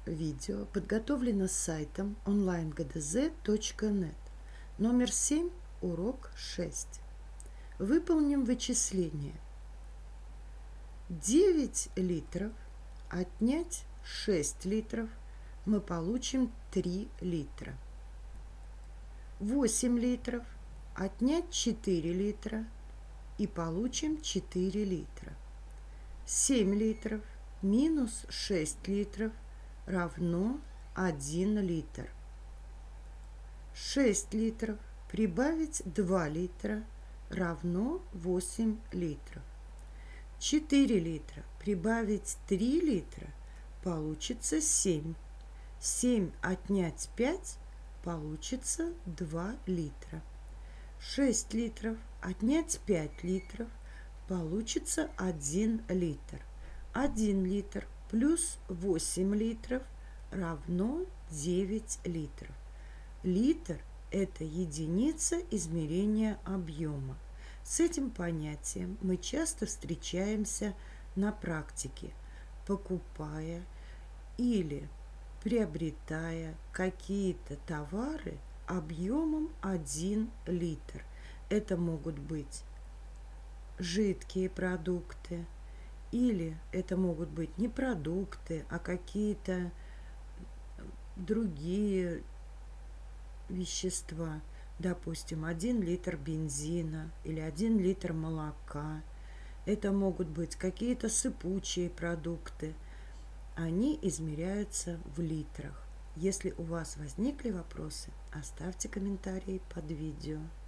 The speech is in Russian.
видео подготовлено с сайтом onlinegdz.net. Номер 7, урок 6. Выполним вычисление. 9 литров отнять 6 литров, мы получим 3 литра. 8 литров отнять 4 литра и получим 4 литра. 7 литров минус 6 литров равно 1 литр. 6 литров прибавить 2 литра равно 8 литров. 4 литра прибавить 3 литра получится 7. 7 отнять 5 получится 2 литра. 6 литров отнять 5 литров получится 1 литр. 1 литр плюс 8 литров равно 9 литров. Литр – это единица измерения объема. С этим понятием мы часто встречаемся на практике, покупая или приобретая какие-то товары объемом 1 литр. Это могут быть жидкие продукты, или это могут быть не продукты, а какие-то другие вещества. Допустим, 1 литр бензина или 1 литр молока. Это могут быть какие-то сыпучие продукты. Они измеряются в литрах. Если у вас возникли вопросы, оставьте комментарии под видео.